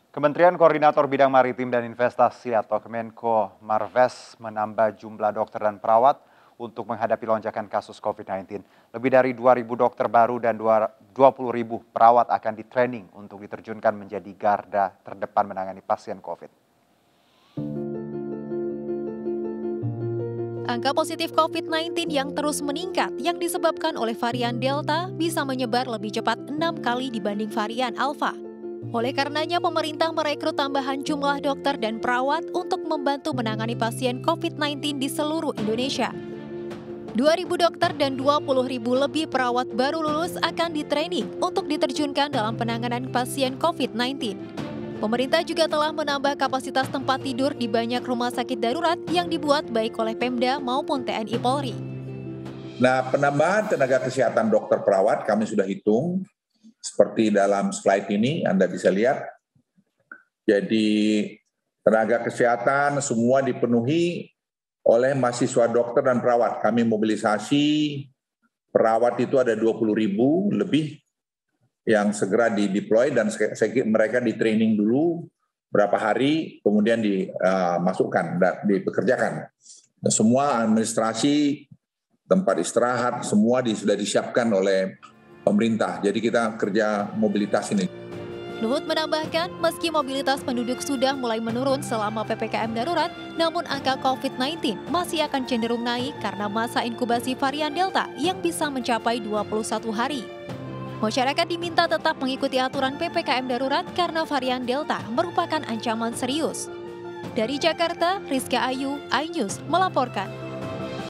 Kementerian Koordinator Bidang Maritim dan Investasi atau Kemenko Marves menambah jumlah dokter dan perawat untuk menghadapi lonjakan kasus COVID-19. Lebih dari 2.000 dokter baru dan 20.000 perawat akan ditraining untuk diterjunkan menjadi garda terdepan menangani pasien COVID. Angka positif COVID-19 yang terus meningkat yang disebabkan oleh varian Delta bisa menyebar lebih cepat 6 kali dibanding varian Alpha. Oleh karenanya, pemerintah merekrut tambahan jumlah dokter dan perawat untuk membantu menangani pasien COVID-19 di seluruh Indonesia. 2.000 dokter dan 20.000 lebih perawat baru lulus akan ditraining untuk diterjunkan dalam penanganan pasien COVID-19. Pemerintah juga telah menambah kapasitas tempat tidur di banyak rumah sakit darurat yang dibuat baik oleh Pemda maupun TNI Polri. Nah, penambahan tenaga kesehatan dokter perawat kami sudah hitung. Seperti dalam slide ini Anda bisa lihat. Jadi tenaga kesehatan semua dipenuhi oleh mahasiswa dokter dan perawat. Kami mobilisasi perawat itu ada 20.000 lebih yang segera di-deploy dan mereka di-training dulu berapa hari, kemudian dimasukkan dan dipekerjakan. Dan semua administrasi, tempat istirahat, semua sudah disiapkan oleh pemerintah. Jadi kita kerja mobilitas ini. Luhut menambahkan, meski mobilitas penduduk sudah mulai menurun selama PPKM darurat, namun angka COVID-19 masih akan cenderung naik karena masa inkubasi varian Delta yang bisa mencapai 21 hari. Masyarakat diminta tetap mengikuti aturan PPKM darurat karena varian Delta merupakan ancaman serius. Dari Jakarta, Rizka Ayu, iNews melaporkan.